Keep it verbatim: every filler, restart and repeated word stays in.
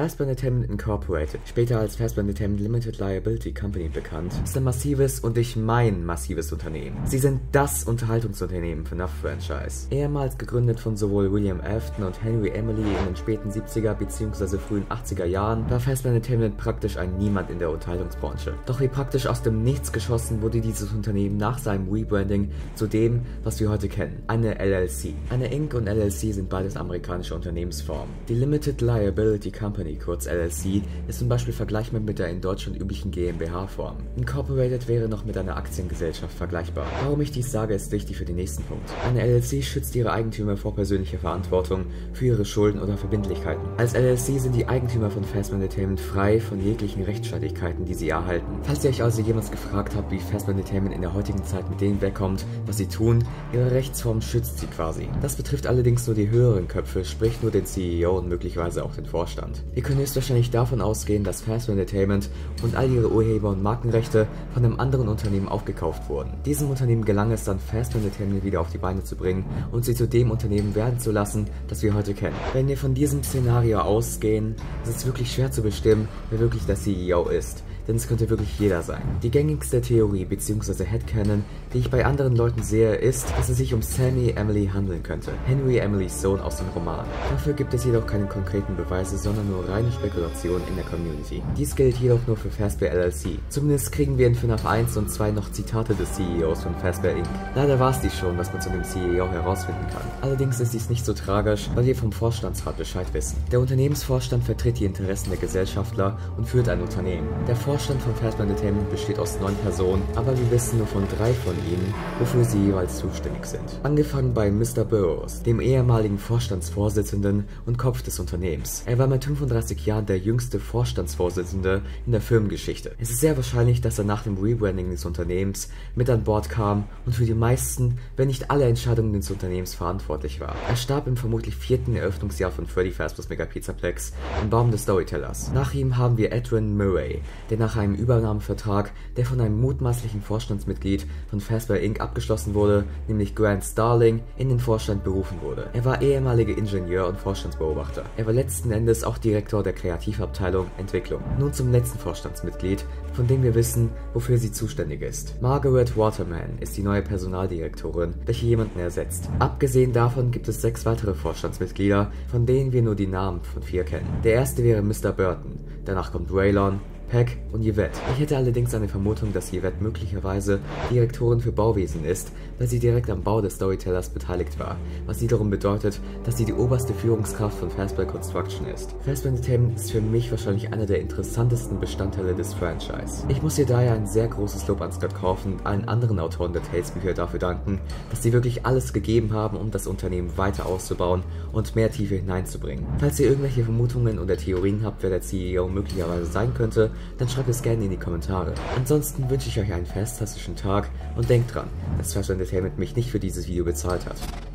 Fazbear Entertainment Incorporated, später als Fazbear Entertainment Limited Liability Company bekannt, ist ein massives und ich mein massives Unternehmen. Sie sind das Unterhaltungsunternehmen für F N A F-Franchise. Ehemals gegründet von sowohl William Afton und Henry Emily in den späten siebziger bzw. frühen achtziger Jahren, war Fazbear Entertainment praktisch ein Niemand in der Unterhaltungsbranche. Doch wie praktisch aus dem Nichts geschossen wurde dieses Unternehmen nach seinem Rebranding zu dem, was wir heute kennen, eine L L C. Eine Incorporated und L L C sind beides amerikanische Unternehmensformen. Die Limited Liability Company, kurz L L C, ist zum Beispiel vergleichbar mit der in Deutschland üblichen GmbH-Form. Incorporated wäre noch mit einer Aktiengesellschaft vergleichbar. Warum ich dies sage, ist wichtig für den nächsten Punkt. Eine L L C schützt ihre Eigentümer vor persönlicher Verantwortung für ihre Schulden oder Verbindlichkeiten. Als L L C sind die Eigentümer von Fazbear Entertainment frei von jeglichen Rechtsstreitigkeiten, die sie erhalten. Falls ihr euch also jemals gefragt habt, wie Fazbear Entertainment in der heutigen Zeit mit dem wegkommt, was sie tun, ihre Rechtsform schützt sie quasi. Das betrifft allerdings nur die höheren Köpfe, sprich nur den C E O und möglicherweise auch den Vorstand. Ihr könnt höchstwahrscheinlich davon ausgehen, dass Fazbear Entertainment und all ihre Urheber- und Markenrechte von einem anderen Unternehmen aufgekauft wurden. Diesem Unternehmen gelang es dann, Fazbear Entertainment wieder auf die Beine zu bringen und sie zu dem Unternehmen werden zu lassen, das wir heute kennen. Wenn wir von diesem Szenario ausgehen, ist es wirklich schwer zu bestimmen, wer wirklich der C E O ist. Denn es könnte wirklich jeder sein. Die gängigste Theorie bzw. Headcanon, die ich bei anderen Leuten sehe, ist, dass es sich um Sammy Emily handeln könnte, Henry Emilys Sohn aus dem Roman. Dafür gibt es jedoch keine konkreten Beweise, sondern nur reine Spekulation in der Community. Dies gilt jedoch nur für Fazbear L L C. Zumindest kriegen wir in F N A F eins und zwei noch Zitate des C E Os von Fazbear Incorporated. Leider war es dies schon, was man zu dem C E O herausfinden kann. Allerdings ist dies nicht so tragisch, weil wir vom Vorstandsrat Bescheid wissen. Der Unternehmensvorstand vertritt die Interessen der Gesellschaftler und führt ein Unternehmen. Der Der Vorstand von Fazbear Entertainment besteht aus neun Personen, aber wir wissen nur von drei von ihnen, wofür sie jeweils zuständig sind. Angefangen bei Mister Burroughs, dem ehemaligen Vorstandsvorsitzenden und Kopf des Unternehmens. Er war mit fünfunddreißig Jahren der jüngste Vorstandsvorsitzende in der Firmengeschichte. Es ist sehr wahrscheinlich, dass er nach dem Rebranding des Unternehmens mit an Bord kam und für die meisten, wenn nicht alle Entscheidungen des Unternehmens verantwortlich war. Er starb im vermutlich vierten Eröffnungsjahr von Freddy Fazbear's Mega Pizzaplex im Baum des Storytellers. Nach ihm haben wir Adrian Murray, der nach einem Übernahmevertrag, der von einem mutmaßlichen Vorstandsmitglied von Fazbear Incorporated abgeschlossen wurde, nämlich Grant Starling, in den Vorstand berufen wurde. Er war ehemaliger Ingenieur und Vorstandsbeobachter. Er war letzten Endes auch Direktor der Kreativabteilung Entwicklung. Nun zum letzten Vorstandsmitglied, von dem wir wissen, wofür sie zuständig ist. Margaret Waterman ist die neue Personaldirektorin, welche jemanden ersetzt. Abgesehen davon gibt es sechs weitere Vorstandsmitglieder, von denen wir nur die Namen von vier kennen. Der erste wäre Mister Burton, danach kommt Waylon, Peck und Yvette. Ich hätte allerdings eine Vermutung, dass Yvette möglicherweise Direktorin für Bauwesen ist, weil sie direkt am Bau des Storytellers beteiligt war, was wiederum bedeutet, dass sie die oberste Führungskraft von Fazbear Construction ist. Fazbear Entertainment ist für mich wahrscheinlich einer der interessantesten Bestandteile des Franchise. Ich muss ihr daher ein sehr großes Lob an Scott Cawthon und allen anderen Autoren der Tales-Bücher dafür danken, dass sie wirklich alles gegeben haben, um das Unternehmen weiter auszubauen und mehr Tiefe hineinzubringen. Falls ihr irgendwelche Vermutungen oder Theorien habt, wer der C E O möglicherweise sein könnte, dann schreibt es gerne in die Kommentare. Ansonsten wünsche ich euch einen fantastischen Tag und denkt dran, dass Fazbear Entertainment mich nicht für dieses Video bezahlt hat.